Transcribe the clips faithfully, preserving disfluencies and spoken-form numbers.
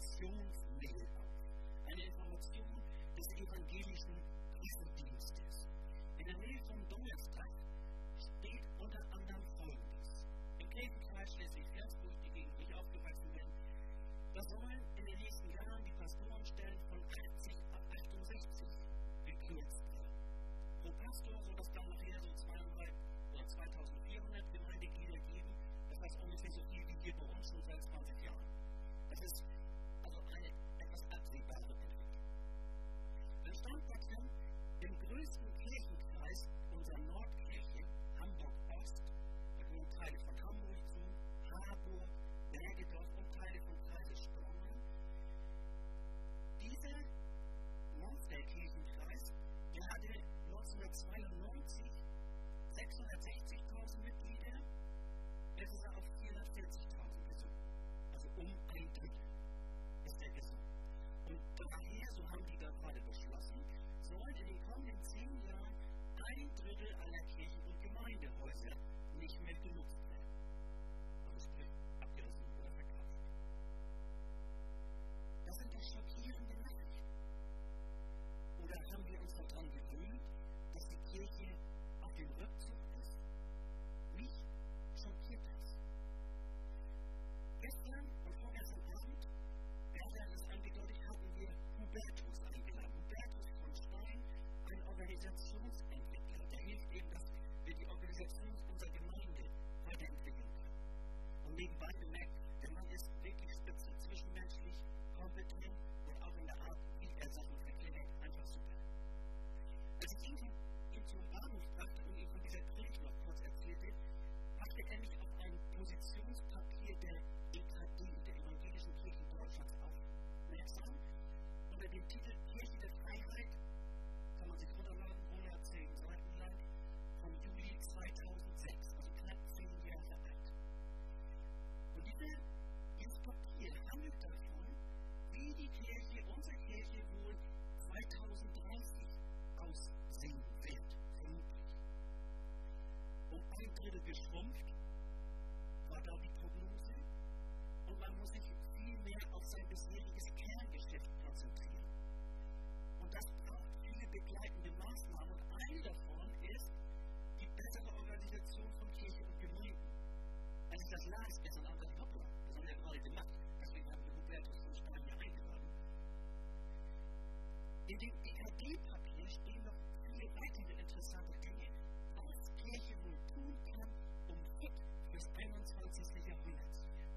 Informationsmail auf. Eine Information des evangelischen Pressedienstes. In der Mail vom Donnerstag steht unter anderem Folgendes. Im Kirchenkreis Schleswig-Flensburg, die gegen mich aufgewachsen bin, da sollen in den nächsten Jahren die Pastorenstellen von achtzig auf achtundsechzig gekürzt werden. Pro Pastor soll das dann nachher so zweihundert oder zweitausendvierhundert Gemeindeglieder geben. Das heißt ungefähr so viel wie hier bei uns schon seit zwanzig Jahren. Das ist also eine etwas absehbare Entwicklung. Dann stand darin, im größten Kirchenkreis unserer Nordkirche, Hamburg-Ost, da gehören Teile von Hamburg zu, Harburg, Bergedorf und Teile von Kreise Stormann. Dieser Monsterkirchenkreis, der hatte neunzehnhundertzweiundneunzig sechshundertsechzigtausend Mitglieder, jetzt ist er auf vierhundertvierzigtausend gesunken. Also um ein Drittel ist er gesunken. Und daher, so haben die da gerade beschlossen, sollen in den kommenden zehn Jahren ein Drittel aller Kirchen und Gemeindehäuser nicht mehr genutzt werden. Also sprich, abgerissen oder verkauft. Das sind doch schockierende Nachrichten. Oder haben wir uns daran gewöhnt, dass die Kirche auf dem Rückzug ist? Mich schockiert das. Gestern und vorgestern Abend, besser ist eingedeutet, hatten wir Hubertus eingeladen. Hubertus von Stein, ein Organisationsentwickler, der hilft eben, dass wir die Organisation unserer Gemeinde weiterentwickeln können. Und nebenbei bemerkt, der Mann ist wirklich spitze, zwischenmenschlich, kompetent und auch in der Art, wie er Sachen verklärt, einfach super. Als ich ihn, ihn zum Bahnhof brachte und ihm von dieser Predigt noch kurz erzählte, machte er mich auf ein Positionspapier der E K D, der Evangelischen Kirchen Deutschlands, aufmerksam. Unter dem Titel Kirche der Freiheit, kann man sich runterladen, hundertzehn Seiten lang, vom Juli zweitausendsechs, also knapp zehn Jahre alt. Und diese, dieses Papier handelt davon, wie die Kirche, unsere Kirche wohl zweitausenddreißig aussehen wird, vermutlich. Um ein Drittel geschrumpft war da die Prognose und man muss sich viel mehr auf sein bisheriges Kerngeschäft konzentrieren. Und das braucht viele begleitende Maßnahmen und eine davon ist die bessere Organisation von Kirche und Gemeinden. Als ich das las, gestern Abend, dachte ich, hoppla, das haben wir gerade gemacht, deswegen haben wir Hubertus von Stein hier eingeladen. In dem E K D-Papier stehen noch viele weitere interessante Dinge, was Kirche wohl tun kann, um fit fürs einundzwanzigste Jahrhundert zu werden.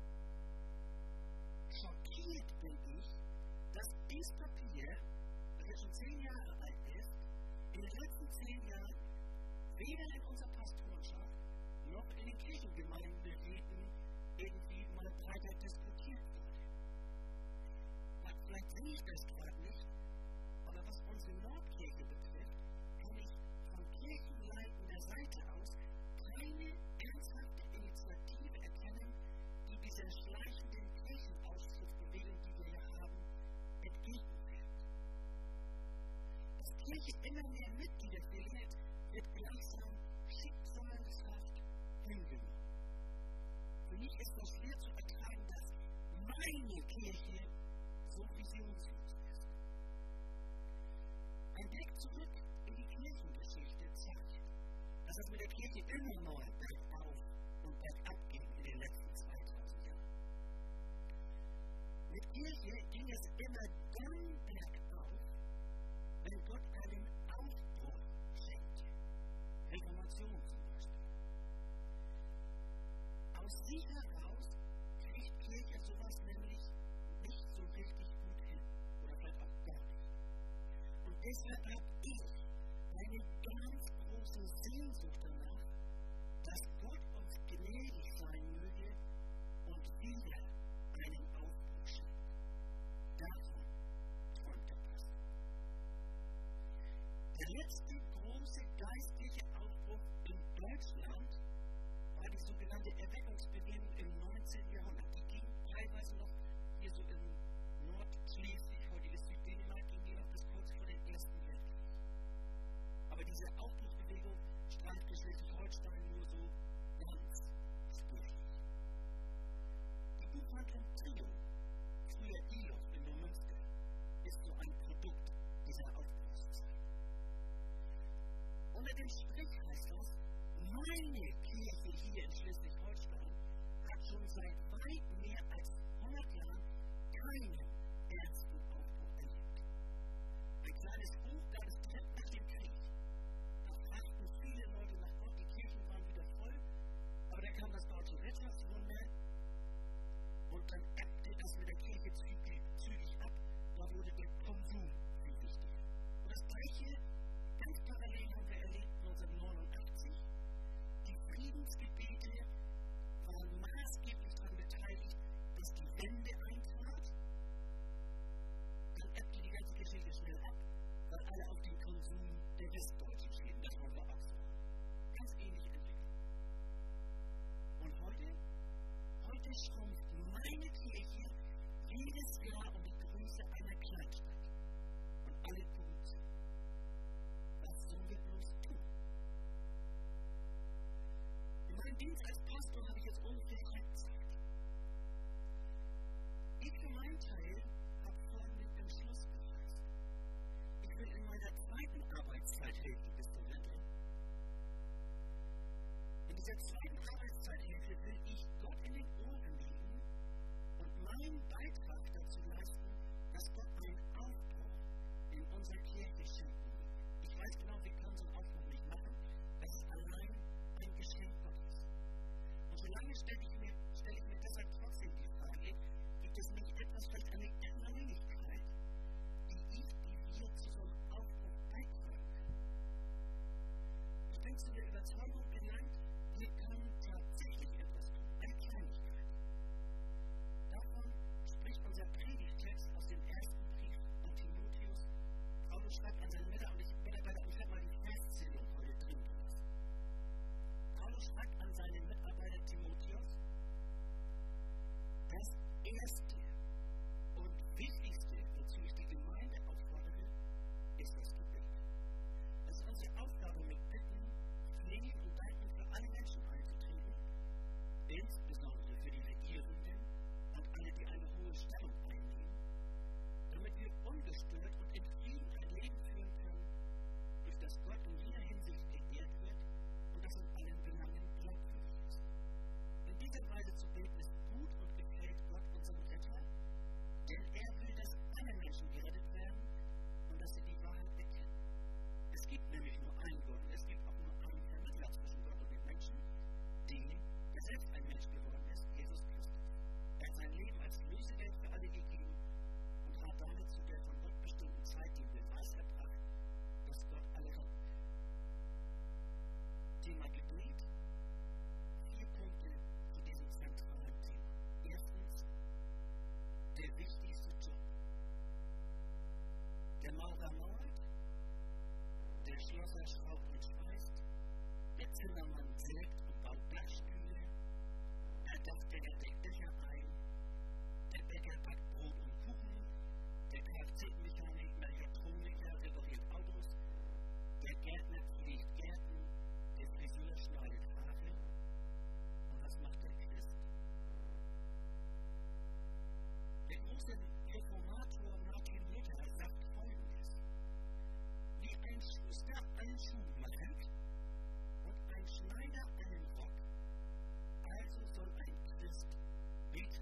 Schockiert bin ich, dass dieses Papier, das jetzt schon zehn Jahre alt ist, in den letzten zehn Jahren weder in unserer Pastorenschaft noch in den Kirchengemeinderäten irgendwie mal breiter diskutiert wurde. Vielleicht sehe ich das gerade nicht, aber was unsere Nordkirche betrifft, kann ich von kirchenleitender Seite aus keine ernsthafte Initiative erkennen, die dieser schleichenden Kirchenausschussbewegung, die wir hier haben, entgegenwirkt. Dass Kirche immer mehr Mitglieder verliert, wird gleichsam schicksalshaft hingenommen. Für mich ist das schwer zu ertragen, dass meine Kirche so visionslos ist. Ein Blick zurück in die Kirchengeschichte zeigt, dass es mit der Kirche immer mal bergauf und bergab ging in den letzten zweitausend Jahren. Mit Kirche ging es immer dann bergauf, wenn Gott einen Aufbruch schenkte. Reformation zum Beispiel. Aus sich heraus kriegt Kirche sowas nämlich nicht so richtig gut hin. Oder vielleicht auch gar nicht. Und deshalb habe ich eine ganz große Sehnsucht danach, dass Gott uns gnädig sein möge und wieder einen Aufbruch schenkt. Davon träumt der Pastor. Der letzte große geistliche Aufbruch in Deutschland war die sogenannte Erweckungsbewegung im neunzehnten Jahrhundert. Die ging teilweise noch hier so in Nordschleswig, heutiges Süddänemark, ging die noch bis kurz vor dem Ersten Weltkrieg. Aber diese Aufbruchsbewegung streifte Schleswig-Holstein nur so ganz spärlich. Die Buchhandlung Trio, früher Unter dem Strich heißt das, meine Kirche hier in Schleswig-Holstein hat schon seit weit mehr als hundert Jahren keinen ernsten Aufbruch erlebt. Ein kleines Hoch gab es direkt nach dem Krieg. Da fragten viele Leute nach Gott, die Kirchen waren wieder voll, aber dann kam das deutsche Wirtschaftswunder und dann ebbte das mit der Kirche zügig, zügig ab, da wurde der Konsum viel wichtiger. Und das Gleiche, ganz parallel haben wir erlebt neunzehnhundertneunundachtzig, die Friedensgebete waren maßgeblich daran beteiligt, dass die Wende eintrat. Dann ebbte die ganze Geschichte schnell ab, weil alle auf den Konsum der Westdeutschen stehen. Das wollen wir auch so. Ganz ähnlich entwickelt. Und heute? Heute schrumpft meine Kirche jedes Jahr um die Größe einer Kleinstadt. Und alle tun es. Was sollen wir bloß tun? In meinem Dienst als Pastor habe ich jetzt ungefähr Halbzeit. Ich für meinen Teil habe folgenden Entschluss gefasst. Ich will in meiner zweiten Arbeitszeithälfte bis zur Rente. In dieser zweiten Arbeitszeithälfte will ich Gott in den Ohren liegen und meinen Beitrag dazu leisten, dass Gott einen Aufbruch in unserer Kirche schenken will. Ich weiß genau, wir können so einen Aufbruch nicht machen. Das ist allein ein Geschenk Gottes. Und solange stelle ich mir, stelle ich mir deshalb trotzdem die Frage, gibt es nicht etwas, vielleicht eine Kleinigkeit, die ich, die wir zu so einem Aufbruch beitragen können? Ich bin zu der Überzeugung gelangt, wir können tatsächlich etwas tun, eine Kleinigkeit. Davon spricht unser Predigtext aus dem ersten Brief an Timotheus. Paulus schreibt an seine Mitarbeiter, und ich Mitarbeiter, und ich habe mal die Verszählung heute drin gelassen. Paulus schreibt an seine Mitarbeiter Timotheus, das Erste und Wichtigste, wozu ich die Gemeinde auffordere, ist das Gebet. Es ist unsere Aufgabe, mit Bitten, Flehen und Danken für alle Menschen einzutreten, insbesondere für die Regierenden und alle, die eine hohe Stellung einnehmen, damit wir ungestört und in Frieden ein Leben führen können, durch das Gott in jeder Hinsicht geehrt wird und das in allen Belangen glaubwürdig ist. In dieser Weise zu beten ist gut und gefällt Gott unserem Retter, denn er will, dass alle Menschen gerettet werden und dass sie die Wahrheit erkennen. Es gibt nämlich nur einen Gott und es gibt auch nur einen Vermittler zwischen Gott und den Menschen, den, der selbst ein Mensch geworden ist, Jesus Christus. Er hat sein Leben als Lösegeld für alle gegeben und hat damit zu der von Gott bestimmten Zeit den Beweis erbracht, dass Gott alle retten will. Thema Gebet. Vier Punkte zu diesem zentralen Thema. Erstens, der wichtigste Job. Der Maurer malt, der Schlosser schraubt und schweißt, der Zimmermann sägt und baut Dachstühle, der Dachdecker deckt Dächer ein, der Bäcker backt Brot und Kuchen, der Kfz-Mechaniker, Mechatroniker repariert Autos, der Gärtner pflegt Gärten, der Friseur schneidet Haare. Und was macht der Christ? Der große Reformator Martin Luther sagt Folgendes: Wie ein Schuster einen Schuh macht und ein Schneider einen Rock, also soll ein Christ beten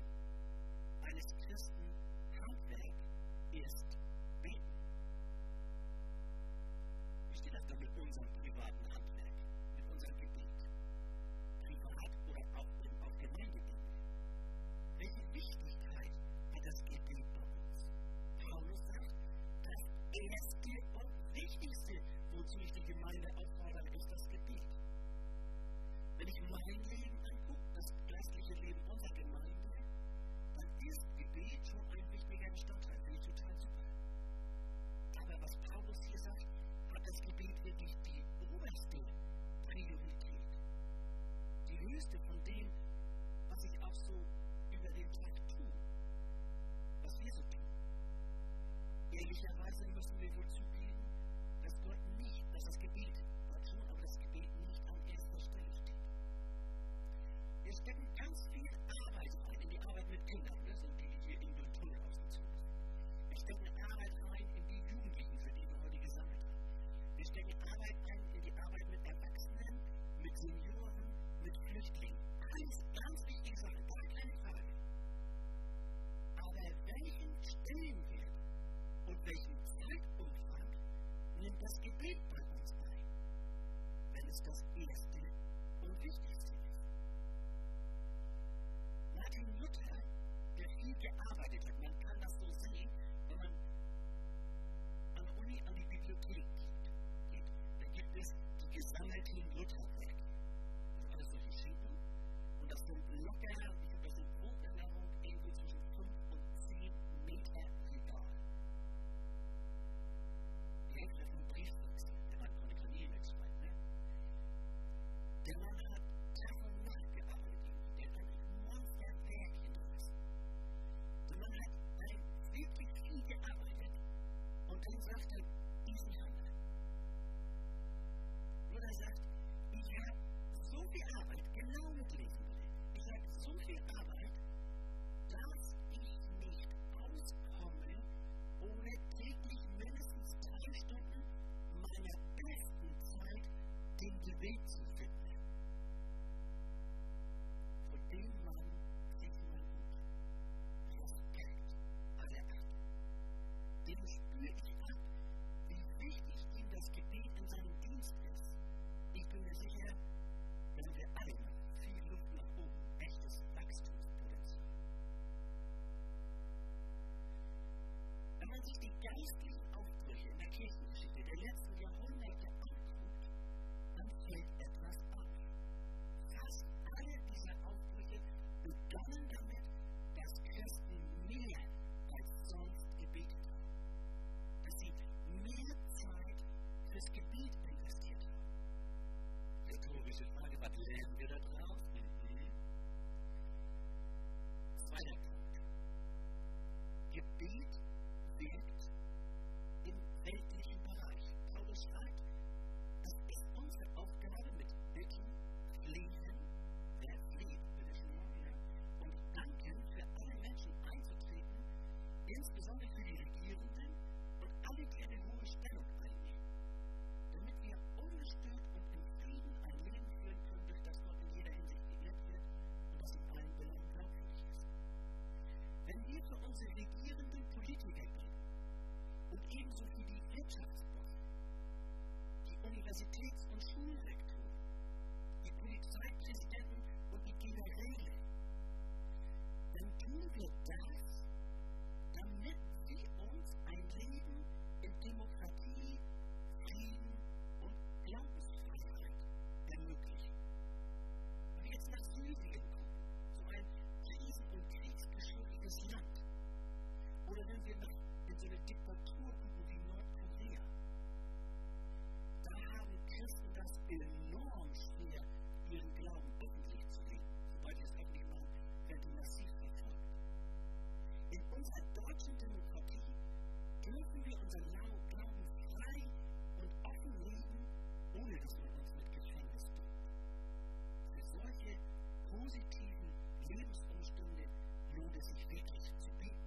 unsere regierenden Politiker beten und ebenso für die Wirtschaftsbosse, die Universitäts- und Schulrektoren, die Polizeipräsidenten und die Generäle, dann tun wir das, damit sie uns ein Leben in Demokratie, Frieden und Glaubensfreiheit ermöglichen. Wenn wir jetzt nach Syrien gucken, so ein krisen- und kriegsgeschütteltes Land, oder wenn wir nach, in so eine Diktatur gucken wie Nordkorea, da haben Christen das enorm schwer, ihren Glauben öffentlich zu leben. Sobald sie es öffentlich machen, werden die massiv verfolgt. In unserer deutschen Demokratie dürfen wir unseren Glauben frei und offen leben, ohne dass man uns mit Gefängnis droht. Für solche positiven Lebensumstände lohnt es sich wirklich zu beten.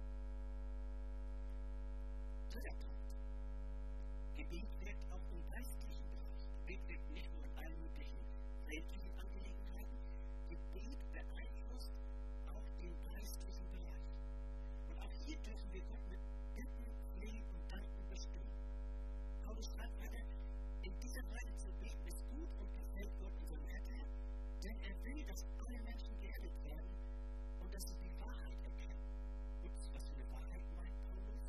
Dritter Punkt. Gebet wirkt auch im geistlichen Bereich. Gebet wirkt nicht nur in allen möglichen weltlichen Angelegenheiten. Gebet beeinflusst auch den geistlichen Bereich. Und auch hier dürfen wir Gott mit Bitten, Flehen und Danken bestimmen. Paulus schreibt weiter, in dieser Weise zu beten ist gut und gefällt Gott unserem Retter, denn er will, dass alle Menschen gerettet werden und dass sie die Wahrheit erkennen. Ups, was für eine Wahrheit meint Paulus?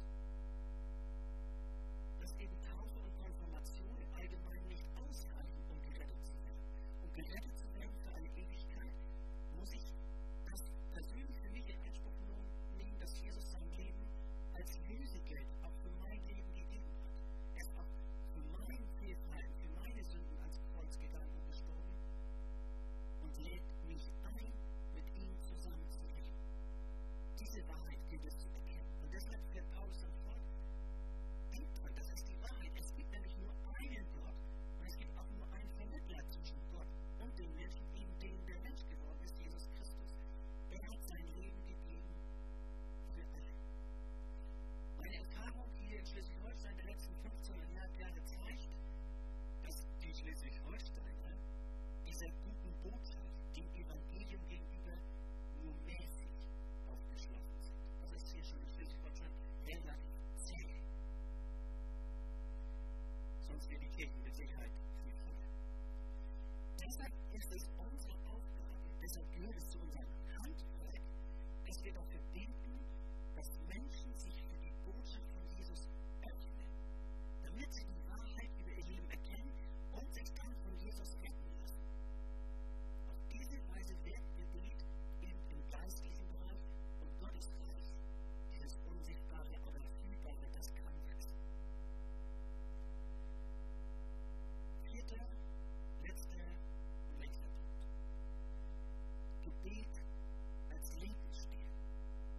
Dass eben Taufe und Konfirmation im Allgemeinen nicht ausreichen, um gerettet zu werden. Um gerettet zu werden für eine Ewigkeit, muss ich das persönlich für mich in Anspruch nehmen, dass Jesus sein Leben als Lösegeld auch für mein Leben gegeben hat. Er ist auch für mein Fehlverhalten, für meine Sünden ans Kreuz gegangen und gestorben und lädt mich ein, mit ihm zusammen zu leben. Diese Wahrheit gilt es zu erkennen. Und deshalb fährt Paulus dann fort, denkt dran, das ist die Wahrheit. Es gibt nämlich nur einen Gott und es gibt auch nur einen Vermittler zwischen Gott und den Menschen, eben den, der Mensch geworden ist, Jesus Christus. Er hat sein Leben gegeben für alle. Meine Erfahrung hier in Schleswig-Holstein der letzten fünfzehnhundert Jahre zeigt, dass die Schleswig-Holsteiner dieser guten Botschaft, dem Evangelium gegenüber, nur mäßig aufgeschlossen sind. Das ist hier schon in Schleswig-Holstein relativ zäh. Sonst wäre die Kirche mit Sicherheit viel voller. Deshalb ist es unsere Aufgabe, deshalb gehört es zu unserem Handwerk, dass wir dafür beten, dass Menschen sich für die Botschaft von Jesus öffnen, damit sie die Wahrheit über ihr Leben erkennen und sich dann von Jesus retten lassen. Auf diese Weise wird Gebet eben im geistlichen Bereich und Gottesreich, dieses Unsichtbare, aber Fühlbare, das kann wachsen. Vierter, letzter und letzter Punkt. Gebet als Lebensstil.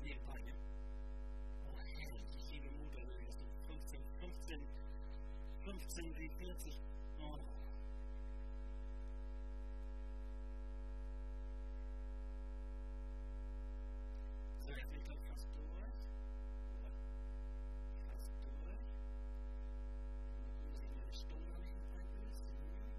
nebenbei. Ne? Oh, herrlich, ich liebe Motoröl. Das sind fünfzehn, fünfzehn, fünfzehn wie vierzig. Oh. So, jetzt bin ich doch fast durch. Fast durch. Dann muss ich meine Stunde noch nicht mit einlösen.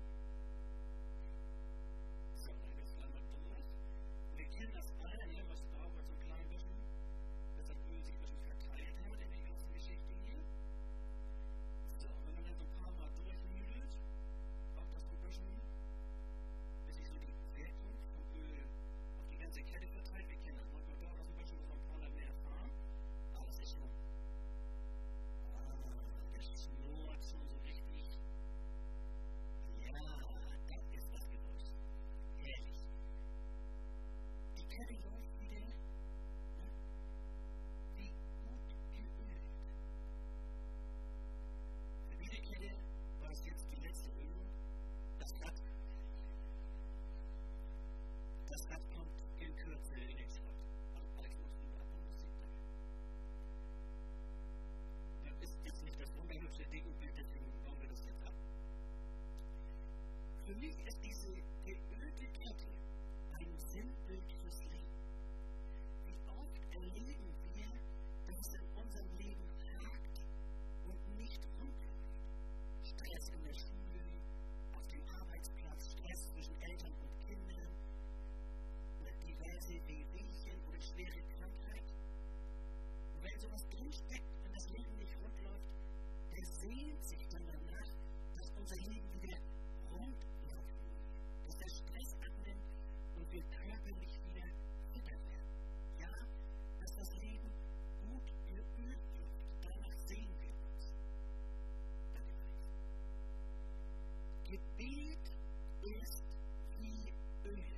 So, dann ist es einmal durch. Wir kennen das alle, ne, was dauert so ein klein bisschen, bis das Öl sich ein bisschen verteilt hat in der ganzen Geschichte hier. So, wenn man dann so ein paar Mal durchmühlt, auch das so ein bisschen, bis sich so die Wirkung vom Öl auf die ganze Kette verteilt. Wir kennen das, manchmal dauert das ein bisschen, muss man ein paar Mal mehr erfahren. Aber das ist schon, ah, das schnurrt schon so richtig. Ja, das ist das Geräusch. Herrlich. Die Kette läuft wieder, ne? Wie gut geölt. Für diese Kette war es jetzt die letzte Ölung. Das Rad, das Rad kommt in Kürze in den Schrott. Also Alex macht lieber ab und Musik dabei. Das ist jetzt nicht das wunderhübsche Dekobild, deswegen bauen wir das jetzt ab. Für mich ist diese geölte Kette ein Sinnbild fürs Leben. Wie oft erleben wir, dass es in unserem Leben hakt und nicht rund läuft. Stress in der Schule, auf dem Arbeitsplatz, Stress zwischen Eltern und Kindern, oder diverse Wehwehchen oder schwere Krankheit. Und wenn sowas drinsteckt und das Leben nicht rund läuft, der sehnt sich dann danach, dass unser Leben wieder rund läuft. Dass der Stress abnimmt und wir körperlich wieder fitter werden. Ja, dass das Leben gut geölt wird. Danach sehen wir uns. Danke, Alex. Gebet ist wie Öl.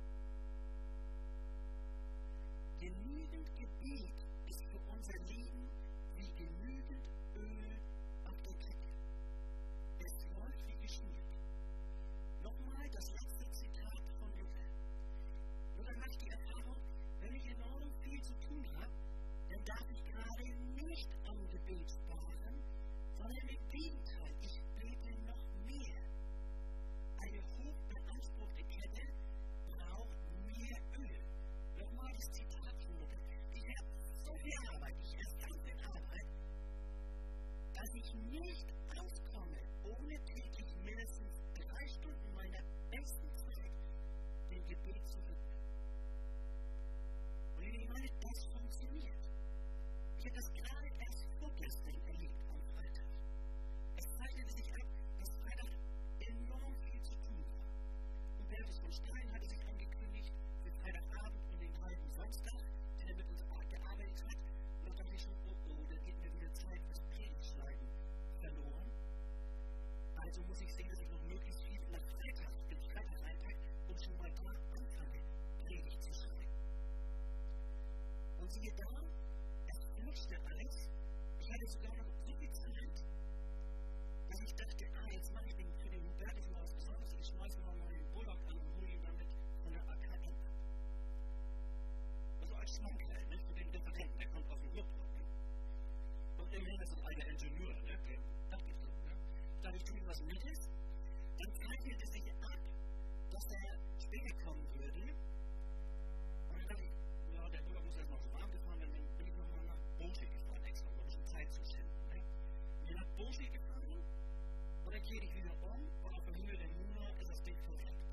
Genügend Gebet ist für unser Leben wie genügend Öl auf der Kette. Es läuft wie geschmiert. Nochmal das letzte Zitat von Luther. Luther macht die Erfahrung, wenn ich enorm viel zu tun habe, dann darf ich gerade nicht am Gebet sparen, sondern im Gegenteil, ich bete noch mehr. Eine hoch beanspruchte Kette braucht mehr Öl. Nochmal das Zitat von Luther. Ich habe so viel Arbeit, ich esse ganz viel Arbeit, dass ich nicht auskomme, ohne täglich mindestens drei Stunden meiner besten Zeit dem Gebet zu widmen. Und ich meine, das funktioniert. Ich habe das gerade erst vorgestern erlebt am Freitag. Es zeichnete sich ab, dass Freitag enorm viel zu tun war. Und Bertus von Stein hatte sich angekündigt für Freitagabend und den halben Samstag, den er mit uns gearbeitet hat. Und da dachte ich schon, oh oh, da geht mir wieder Zeit fürs Predigtschreiben verloren. Also muss ich sehen, dass ich noch möglichst viel nach Freitag, den Freitag einpacke und schon mal da anfange, Predigt zu schreiben. Und siehe da, es flutschte alles. Ich hatte sogar noch so viel Zeit, dass ich dachte, ah, jetzt mache ich den, für den Hubertus mal was Besonderes. Ich schmeiße mal meinen Bullock an und hole ihn damit von der A K M ab. Also als Schmankerl, ne, für den Referenten, der kommt aus dem Ruhrpott. Ne? Und immerhin ist das ein alter Ingenieur, ne, der dachte ich so, ne. Da ich tue was Nettes, dann zeichnete es sich ab, dass er später kommen würde. Und dann dachte ich, ja, der Bullock muss erst noch so warm gefahren werden, dann bin ich nochmal nach Boschig gefahren, extra, um ein bisschen Zeit zu schinden. Ne? Ich bin nach Boschig gefahren und dann kehre ich wieder um und auf der Höhe der Muna ist das Ding verreckt.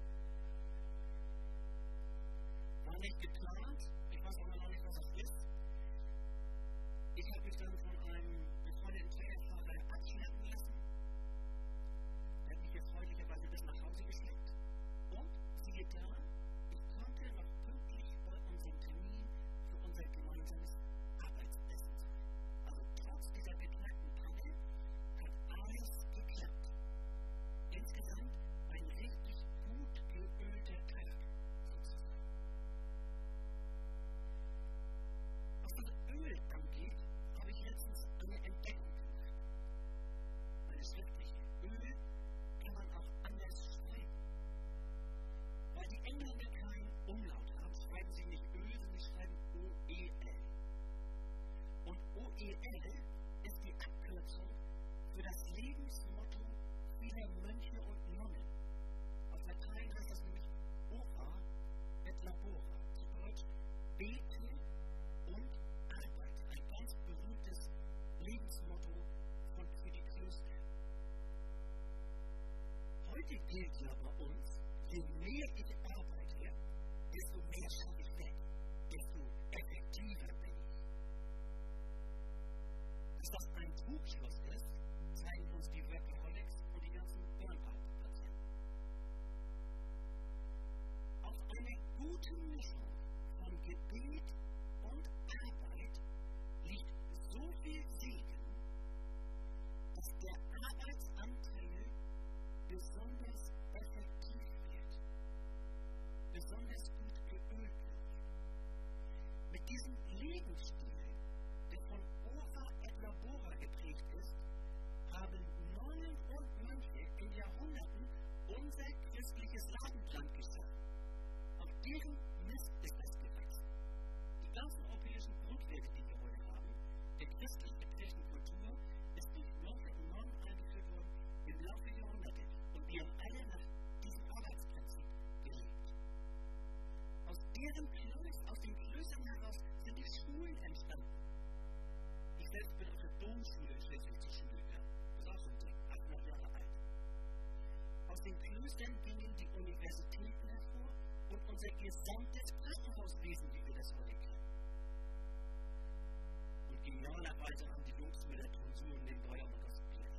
War nicht geplant, ich weiß auch noch nicht, was das ist. Ich habe mich dann von einem befreundeten Trägerfahrer abschleppen lassen. Er hat mich jetzt freundlicherweise bis nach Hause geschleppt. Und siehe Entwickler bei uns, je mehr ich arbeite, desto mehr schaffe ich weg, desto effektiver bin ich. Dass das ein Trugschluss ist, zeigen uns die Workaholics und die ganzen Burnout-Patienten. Auf eine gute Mischung von Gebet und Arbeit liegt so viel Segen, dass der Arbeitsanteil besonders effektiv wird, besonders gut geölt wird. Mit diesem Lebensstil, der von Ora et Labora geprägt ist, haben Nonnen und Mönche in Jahrhunderten unser christliches Abendland geschaffen. Auf deren Mist ist das gewachsen. Die ganzen europäischen Grundwerte, die wir heute haben, der christlich geprägten Kultur, ist durch Mönche und Nonnen eingeführt worden im Laufe der Jahrhunderte. Und wir haben alle nach diesem Arbeitsprinzip gelebt. Aus deren Klöstern, aus den Klöstern heraus sind die Schulen entstanden. Ich selbst bin auf der Domschule in Schleswig zur Schule gegangen. Das ist auch so ein Ding, achthundert Jahre alt. Aus den Klöstern gingen die Universitäten hervor und unser gesamtes Krankenhauswesen, wie wir das heute kennen. Und genialerweise haben die Jungs mit der Tonsur nebenbei auch noch das Gleiche.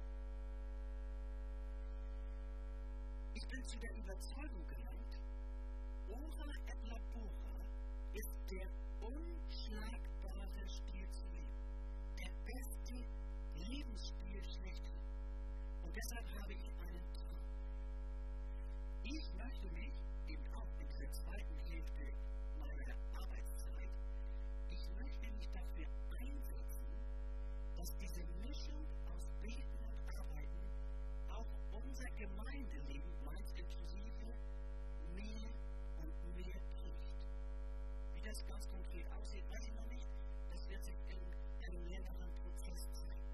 Ich bin zu der Überzeugung gelangt, Ora et Labora ist der unschlagbare Stil zu leben. Der beste Lebensstil schlechthin. Und deshalb habe ich einen Traum. Ich möchte mich, eben auch in dieser zweiten Hälfte meiner Arbeitszeit, ich möchte mich dafür einsetzen, dass diese Mischung aus Beten und Arbeiten auch unser Gemeindeleben, meins inklusive, mehr und mehr prägt. Wie das ganz konkret aussieht, weiß ich noch nicht. Das wird sich in einem längeren Prozess zeigen.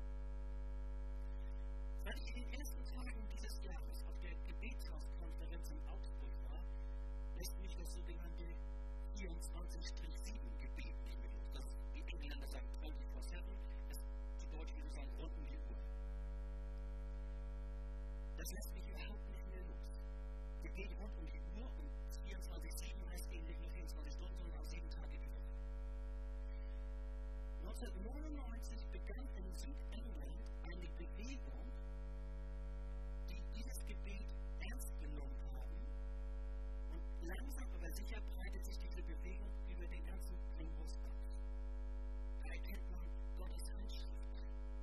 Seit ich in den ersten Tagen dieses Jahres auf der Gebetshauskonferenz in Augsburg war, lässt mich das sogenannte vierundzwanzig sieben Gebet nicht mehr los. Das, die Engländer sagen vierundzwanzig sieben, die Deutschen würden sagen rund um die Uhr. Das lässt mich überhaupt nicht mehr los. Gebet rund um die Uhr und vierundzwanzig sieben heißt eben nicht nur vierundzwanzig Stunden, sondern auch sieben Tage die Woche. neunzehnhundertneunundneunzig begann in Südengland eine Bewegung, die dieses Gebet ernst genommen haben, und langsam aber sicher breitet sich diese Bewegung über den ganzen Globus aus. Da erkennt man Gottes Handschrift.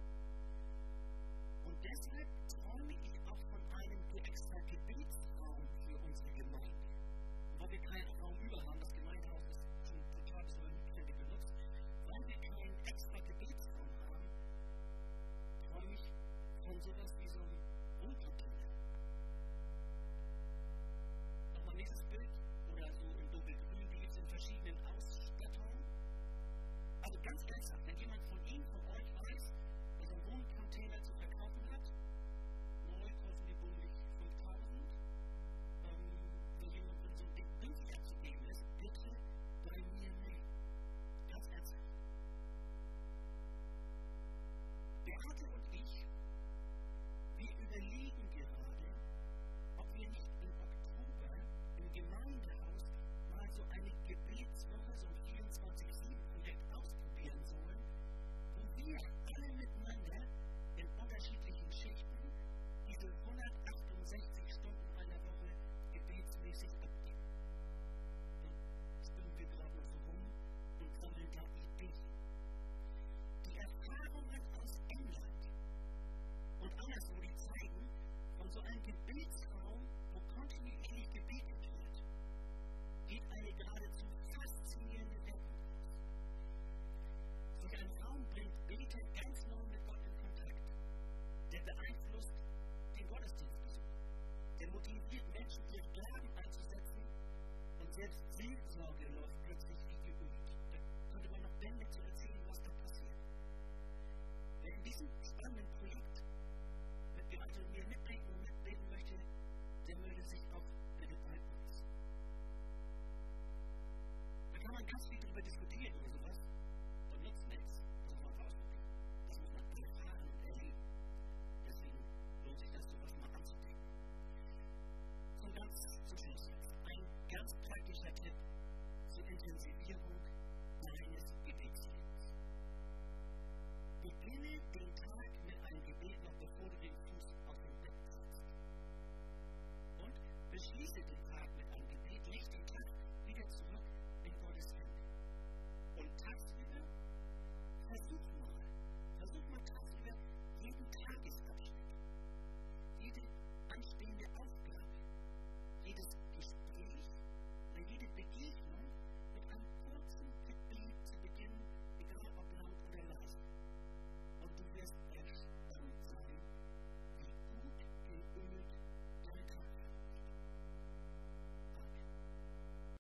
Und deshalb träume ich auch von einem extra Gebetsraum für unsere Gemeinde. Und weil wir keinen Raum über haben, das Gemeindehaus ist schon total bis übernüchtert benutzt, weil wir keinen extra Gebetsraum haben, träume ich von sowas wie so einem Wohncontainer. Nochmal nächstes Bild, oder so in dunkelgrün, die gibt es in verschiedenen Ausstattungen. Also ganz ernsthaft, wenn jemand von Ihnen, von euch weiß, dass er einen Wohncontainer zu verkaufen hat, neu kosten die bummelig fünftausend, ähm, wenn jemand wenn so ein Ding günstig abzugeben ist, bitte bei mir melden. Ganz ernsthaft. Beate und ich, wir überlegen gerade, ob wir nicht im Oktober im Gemeindehaus mal so eine Gebetswoche, so ein vierundzwanzig sieben Projekt ausprobieren sollen, wo wir alle miteinander in unterschiedlichen Schichten diese hundertachtundsechzig Stunden einer Woche gebetsmäßig abgeben. Dann spinnen wir gerade noch so rum und sammeln da Ideen. Die Erfahrungen aus England und anderswo, die zeigen, von so einem Gebetsraum, wo kontinuierlich gebetet wird, geht eine geradezu faszinierende Wirkung aus. Solch ein Raum bringt Beter ganz neu mit Gott in Kontakt. Der beeinflusst den Gottesdienstbesuch. Der motiviert Menschen, ihren Glauben einzusetzen, und selbst Seelsorge läuft plötzlich wie geölt. Da könnte man noch Bände zu erzählen, was da passiert. Wer in diesem spannenden Projekt mit Beate und mir mitdenken und mitbeten möchte, der möge sich auch bitte bei uns. Da kann man ganz viel darüber diskutieren, über